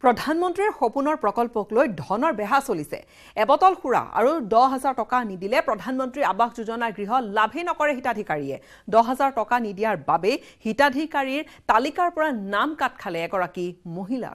Pradhan Mantri Hoppunar Prokolpok loi dhonor beha cholise ebotol khura aru 10000 taka nidile Pradhan Mantri Aawas Yojna griho labhe nokore hitadhikariye 10000 taka nidiar babe hitadhikarir talikar pora nam kat khale egoraki mohilar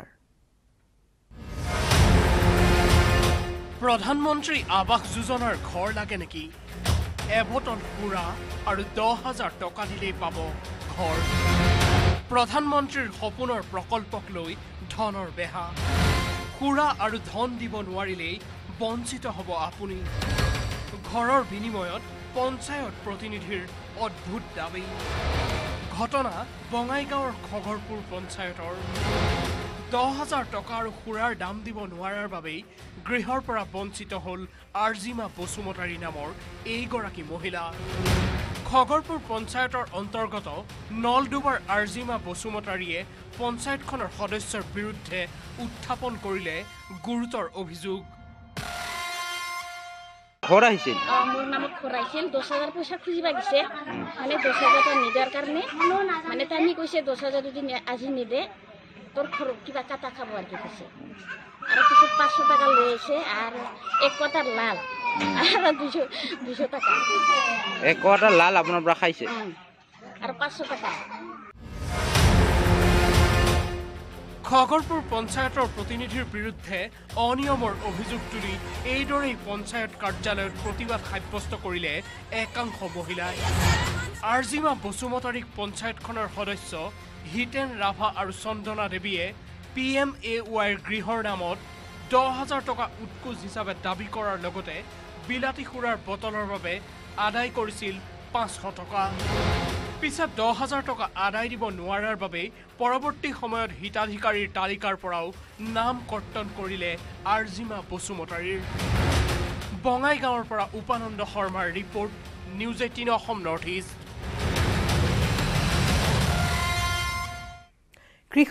Pradhan Mantri Aawas Yojnar ghor lage neki ebotol khura aru 10000 taka dile pabo ghor Pradhan Mantrir Hoppunar Prokolpok loi ধনৰ বেহা খুৰা আৰু ধন দিব নোৱাৰিলে বঞ্চিত হ'ব আপুনি ঘৰৰ বিনিময়ত পঞ্চায়ত প্ৰতিনিধিৰ অদ্ভুত দাবী ঘটনা বঙাইগাঁৱৰ খগৰপুৰ পঞ্চায়তৰ 10000 টকা আৰু খুৰাৰ দাম দিব নোৱাৰাৰ বাবে গৃহৰ পৰা বঞ্চিত হ'ল আৰজিমা বসুমতাৰী নামৰ এইগৰাকী মহিলা খগৰপুৰ পঞ্চায়তৰ অন্তৰ্গত নলডুবাৰ আৰজিমা বসুমতাৰীয়ে পঞ্চায়তখনৰ সদস্যৰ বিৰুদ্ধে উত্থাপন কৰিলে গুৰুতৰ অভিযোগ খৰা আহিছিল মোৰ নামত খৰা আহিছিল 10000 পইচা খুজিবা গিছে মানে 10000 টা নিদাৰ কাৰণে মানে তানি কৈছে 10000 যদি আজি নিদে তোৰ খৰ কিবা কাটা খাব আর কি কৈছে আৰু কিছু 500 টাকা লৈ আছে আৰু এক কটাৰ লাল আৰু 200 টাকা এক কটাৰ লাল আপোনাৰ পৰা খাইছে আৰু 500 টাকা খগৰপুৰ পঞ্চায়তৰ প্ৰতিনিধিৰ বিৰুদ্ধে অনিয়মৰ অভিযোগ তুলি এইদৰেই পঞ্চায়ত কাৰ্যালয়ত প্ৰতিবাদ সাব্যস্ত কৰিলে একাংশ মহিলাই আৰজিমা বসুমতাৰীক পঞ্চায়তখনৰ সদস্য হিতেন ৰাভা আৰু চন্দনা দেৱীয়ে pmay গৃহৰ নামত 10000 টকা উৎকোচ হিচাপে দাবী কৰাৰ লগতে বিলাতী খুৰাৰ বটলৰ বাবে আদায় কৰিছিল 500 টকা পিছত 10000 টকা আদায় দিব নোৱাৰাৰ বাবে পৰৱৰ্তী সময়ত হিতাধিকাৰীৰ তালিকাৰ পৰাও নাম কৰ্তন কৰিলে আৰজিমা বসুমতাৰীৰ বঙাইগাঁৱৰ পৰা উপানন্দ শৰ্মাৰ report news 18 Assam north east